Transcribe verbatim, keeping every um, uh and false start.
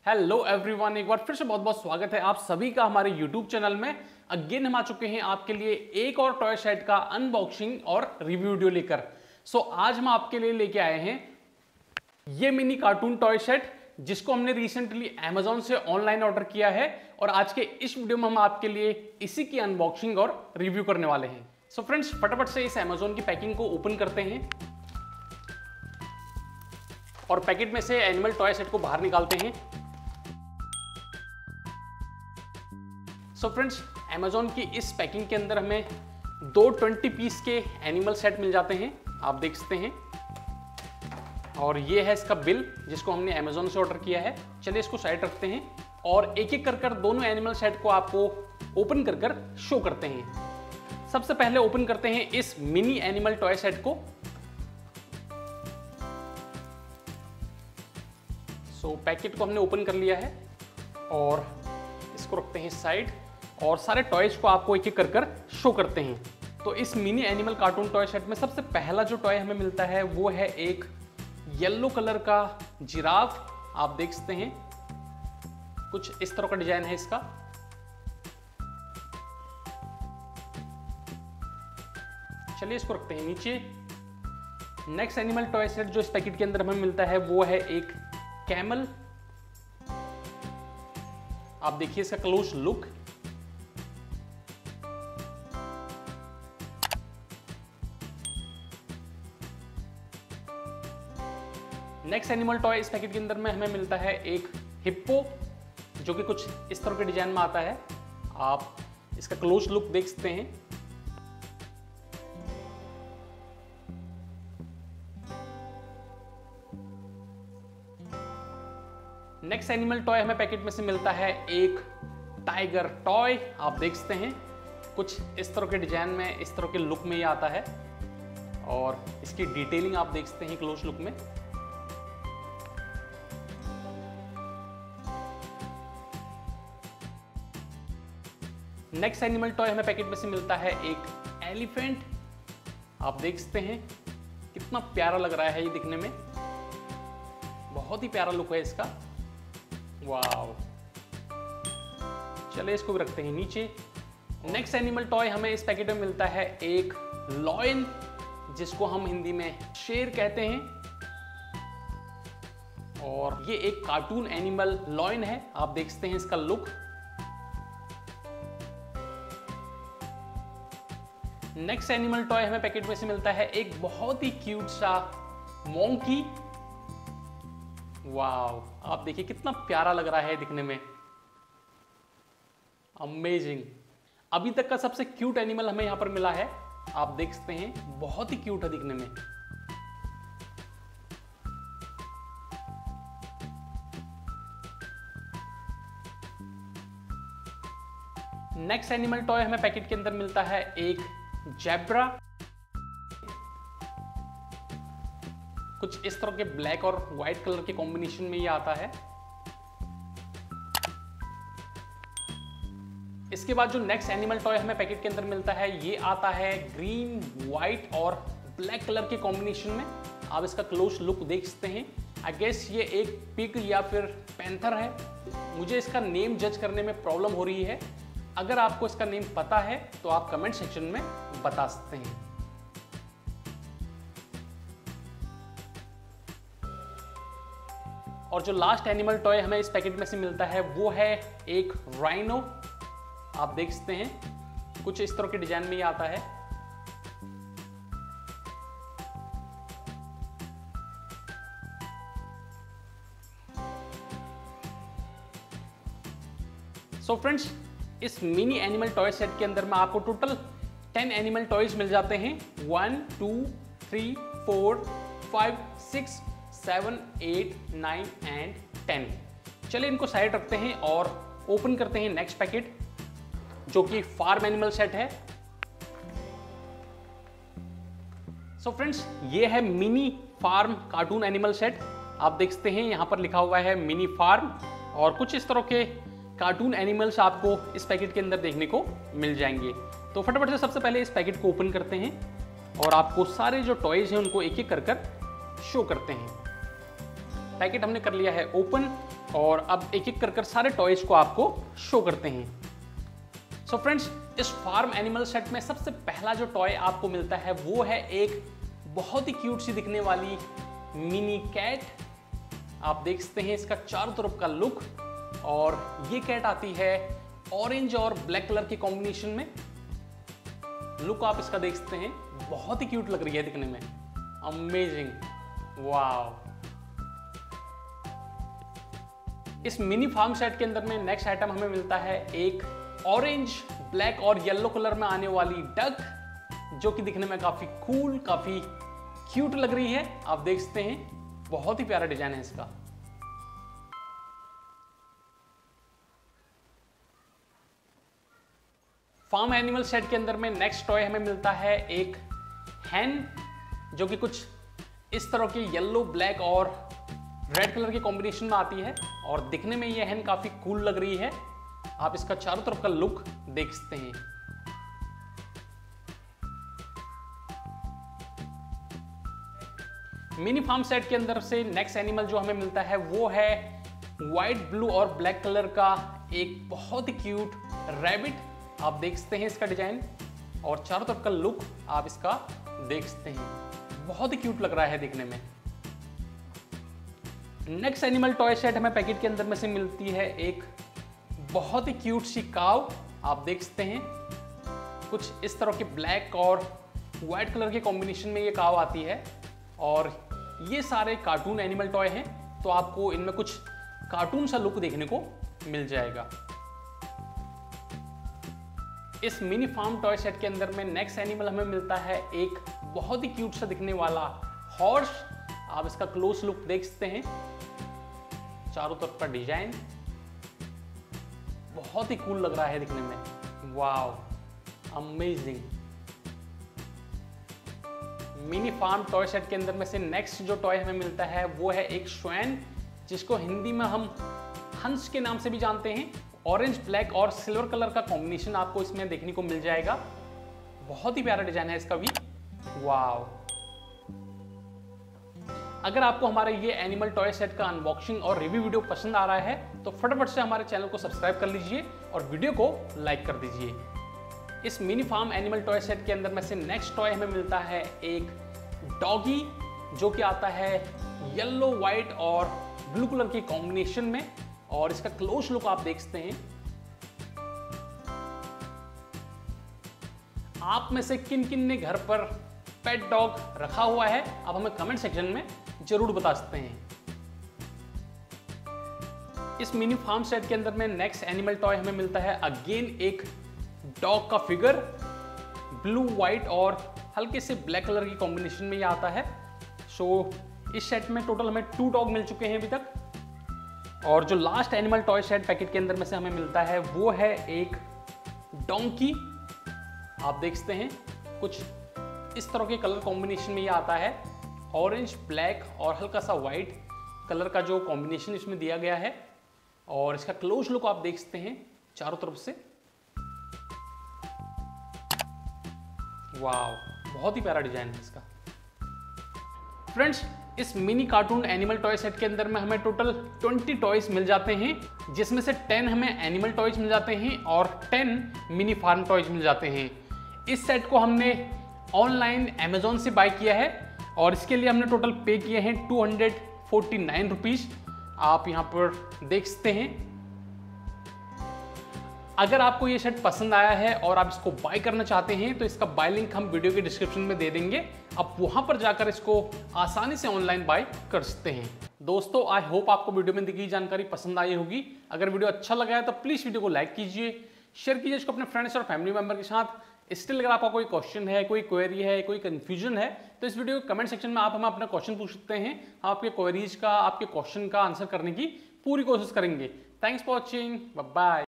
Hello everyone, एक बार फिर से बहुत बहुत स्वागत है आप सभी का हमारे यूट्यूब चैनल में। अगेन हम आ चुके हैं आपके लिए एक और टॉय सेट का अनबॉक्सिंग और रिव्यू वीडियो लेकर। सो so, आज हम आपके लिए लेके आए हैं ये मिनी कार्टून टॉय सेट जिसको हमने रिसेंटली अमेजोन से ऑनलाइन ऑर्डर किया है और आज के इस वीडियो में हम आपके लिए इसी की अनबॉक्सिंग और रिव्यू करने वाले हैं। सो so फ्रेंड्स, फटाफट से इस अमेजोन की पैकिंग को ओपन करते हैं और पैकेट में से एनिमल टॉय सेट को बाहर निकालते हैं। सो फ्रेंड्स, अमेजोन की इस पैकिंग के अंदर हमें दो ट्वेंटी पीस के एनिमल सेट मिल जाते हैं, आप देख सकते हैं। और ये है इसका बिल जिसको हमने अमेजोन से ऑर्डर किया है। चलिए इसको साइड रखते हैं और एक एक कर कर दोनों एनिमल सेट को आपको ओपन कर कर शो करते हैं। सबसे पहले ओपन करते हैं इस मिनी एनिमल टॉय सेट को। सो पैकेट को हमने ओपन कर लिया है और इसको रखते हैं साइड और सारे टॉयज को आपको एक एक कर कर शो करते हैं। तो इस mini animal cartoon toy set में सबसे पहला जो टॉय हमें मिलता है वो है एक येलो कलर का जिराफ, आप देख सकते हैं। कुछ इस तरह का डिजाइन है इसका। चलिए इसको रखते हैं नीचे। नेक्स्ट एनिमल टॉय सेट जो इस पैकेट के अंदर हमें मिलता है वो है एक कैमल। आप देखिए इसका close look. Next animal toy इस पैकेट के अंदर में हमें मिलता है एक हिप्पो जो कि कुछ इस तरह के डिजाइन में आता है। आप इसका क्लोज लुक देख सकते हैं। नेक्स्ट एनिमल टॉय हमें पैकेट में से मिलता है एक टाइगर टॉय, आप देख सकते हैं। कुछ इस तरह के डिजाइन में, इस तरह के लुक में ये आता है और इसकी डिटेलिंग आप देख सकते हैं क्लोज लुक में। नेक्स्ट एनिमल टॉय हमें पैकेट में से मिलता है एक एलिफेंट, आप देख सकते हैं। कितना प्यारा लग रहा है ये दिखने में, बहुत ही प्यारा लुक है इसका। वाव, चलिए इसको भी रखते हैं नीचे। नेक्स्ट एनिमल टॉय हमें इस पैकेट में मिलता है एक लॉयन जिसको हम हिंदी में शेर कहते हैं और ये एक कार्टून एनिमल लॉयन है, आप देख सकते हैं इसका लुक। नेक्स्ट एनिमल टॉय हमें पैकेट में से मिलता है एक बहुत ही क्यूट सा मोंकी। वाव, आप देखिए कितना प्यारा लग रहा है दिखने में, अमेजिंग। अभी तक का सबसे क्यूट एनिमल हमें यहां पर मिला है, आप देख सकते हैं। बहुत ही क्यूट है दिखने में। नेक्स्ट एनिमल टॉय हमें पैकेट के अंदर मिलता है एक जेब्रा। कुछ इस तरह के ब्लैक और व्हाइट कलर के कॉम्बिनेशन में ये आता है। इसके बाद जो नेक्स्ट एनिमल टॉय हमें पैकेट के अंदर मिलता है ये आता है ग्रीन, व्हाइट और ब्लैक कलर के कॉम्बिनेशन में। आप इसका क्लोज लुक देख सकते हैं। आई गेस ये एक पिग या फिर पैंथर है। मुझे इसका नेम जज करने में प्रॉब्लम हो रही है। अगर आपको इसका नेम पता है तो आप कमेंट सेक्शन में बता सकते हैं। और जो लास्ट एनिमल टॉय हमें इस पैकेट में से मिलता है वो है एक राइनो, आप देख सकते हैं। कुछ इस तरह के डिजाइन में ये आता है। सो फ्रेंड्स, इस मिनी एनिमल टॉय सेट के अंदर में आपको टोटल टेन एनिमल टॉयज मिल जाते हैं। One two three four five six seven eight nine and ten. चलिए इनको साइड रखते हैं और ओपन करते हैं नेक्स्ट पैकेट जो कि फार्म एनिमल सेट है। सो so फ्रेंड्स, ये है mini farm cartoon animal set, आप देख सकते हैं। यहां पर लिखा हुआ है मिनी फार्म और कुछ इस तरह के कार्टून एनिमल्स आपको इस पैकेट के अंदर देखने को मिल जाएंगे। तो फटाफट से सबसे पहले इस पैकेट को ओपन करते हैं और आपको सारे जो टॉयज हैं उनको एक एक कर कर शो करते हैं। पैकेट हमने कर लिया है ओपन और अब एक एक कर कर सारे टॉयज को आपको शो करते हैं। सो so फ्रेंड्स, इस फार्म एनिमल सेट में सबसे पहला जो टॉय आपको मिलता है वो है एक बहुत ही क्यूट सी दिखने वाली मिनी कैट। आप देख सकते हैं इसका चारों तरफ का लुक, और ये कैट आती है ऑरेंज और ब्लैक कलर के कॉम्बिनेशन में। लुक आप इसका देख सकते हैं, बहुत ही क्यूट लग रही है दिखने में, अमेजिंग, वाव। इस मिनी फार्म सेट के अंदर में नेक्स्ट आइटम हमें मिलता है एक ऑरेंज, ब्लैक और येलो कलर में आने वाली डक, जो कि दिखने में काफी कूल, काफी क्यूट लग रही है। आप देख सकते हैं, बहुत ही प्यारा डिजाइन है इसका। फार्म एनिमल सेट के अंदर में नेक्स्ट टॉय हमें मिलता है एक हैन, जो कि कुछ इस तरह के येलो, ब्लैक और रेड कलर के कॉम्बिनेशन में आती है, और दिखने में यह हैन काफी कूल लग रही है। आप इसका चारों तरफ का लुक देख सकते हैं। मिनी फार्म सेट के अंदर से नेक्स्ट एनिमल जो हमें मिलता है वो है व्हाइट, ब्लू और ब्लैक कलर का एक बहुत ही क्यूट रैबिट। आप देख सकते हैं इसका डिजाइन और चारों तरफ का लुक आप इसका देख सकते हैं, बहुत ही क्यूट लग रहा है दिखने में। नेक्स्ट एनिमल टॉय सेट हमें पैकेट के अंदर में से मिलती है एक बहुत ही क्यूट सी काव। आप देख सकते हैं, कुछ इस तरह के ब्लैक और व्हाइट कलर के कॉम्बिनेशन में ये काव आती है, और ये सारे कार्टून एनिमल टॉय हैं, तो आपको इनमें कुछ कार्टून सा लुक देखने को मिल जाएगा। इस मिनी फार्म टॉय सेट के अंदर में नेक्स्ट एनिमल हमें मिलता है एक बहुत ही क्यूट सा दिखने वाला हॉर्स। आप इसका क्लोज लुक देख सकते हैं, चारों तरफ का डिजाइन बहुत ही कूल लग रहा है दिखने में, wow, amazing. Mini farm toy set के अंदर में से नेक्स्ट जो टॉय हमें मिलता है वो है एक स्वैन, जिसको हिंदी में हम हंस के नाम से भी जानते हैं। ऑरेंज, ब्लैक और सिल्वर कलर का कॉम्बिनेशन आपको इसमें देखने को मिल जाएगा। बहुत ही प्यारा डिजाइन है इसका भी, वाव। अगर आपको हमारा ये एनिमल टॉय सेट का अनबॉक्सिंग और रिव्यू वीडियो पसंद आ रहा है तो फटाफट से हमारे चैनल को सब्सक्राइब कर लीजिए और वीडियो को लाइक कर दीजिए। इस mini farm animal toy set के अंदर में से नेक्स्ट टॉय हमें मिलता है एक डॉगी, जो कि आता है येलो, व्हाइट और ब्लू कलर की कॉम्बिनेशन में, और इसका क्लोज लुक आप देख सकते हैं। आप में से किन किन ने घर पर पेट डॉग रखा हुआ है, आप हमें कमेंट सेक्शन में जरूर बता सकते हैं। इस मिनी फार्म सेट के अंदर में नेक्स्ट एनिमल टॉय हमें मिलता है अगेन एक डॉग का फिगर, ब्लू, व्हाइट और हल्के से ब्लैक कलर की कॉम्बिनेशन में ये आता है। सो इस सेट में टोटल हमें टू डॉग मिल चुके हैं अभी तक, और जो last animal toy set packet के अंदर में से हमें मिलता है वो है एक डोंकी। आप देख सकते हैं, कुछ इस तरह के कलर कॉम्बिनेशन में ये आता है, ऑरेंज, ब्लैक और हल्का सा व्हाइट कलर का जो कॉम्बिनेशन इसमें दिया गया है, और इसका क्लोज लुक आप देख सकते हैं चारों तरफ से, वाव, बहुत ही प्यारा डिजाइन है इसका। फ्रेंड्स, इस mini cartoon animal toy set के अंदर में हमें टोटल ट्वेंटी टॉयज मिल जाते हैं, जिसमें से टेन हमें एनिमल टॉयज मिल जाते हैं और टेन मिनी फार्म टॉयज मिल जाते हैं। इस सेट को हमने ऑनलाइन अमेजोन से बाय किया है, और इसके लिए हमने टोटल पे किए हैं two hundred forty nine rupees. आप यहाँ पर देख सकते हैं। अगर आपको ये सेट पसंद आया है और आप इसको बाय करना चाहते हैं तो इसका बाय लिंक हम वीडियो के डिस्क्रिप्शन में दे देंगे, आप वहां पर जाकर इसको आसानी से ऑनलाइन बाय कर सकते हैं। दोस्तों, आई होप आपको वीडियो में दी गई जानकारी पसंद आई होगी। अगर वीडियो अच्छा लगा है तो प्लीज वीडियो को लाइक कीजिए, शेयर कीजिए इसको अपने फ्रेंड्स और फैमिली मेंबर के साथ। स्टिल अगर आपका कोई क्वेश्चन है, कोई क्वेरी है, कोई कंफ्यूजन है तो इस वीडियो के कमेंट सेक्शन में आप हमें अपना क्वेश्चन पूछ सकते हैं। हम आपके क्वेरीज का, आपके क्वेश्चन का आंसर करने की पूरी कोशिश करेंगे। Thanks for watching, bye bye.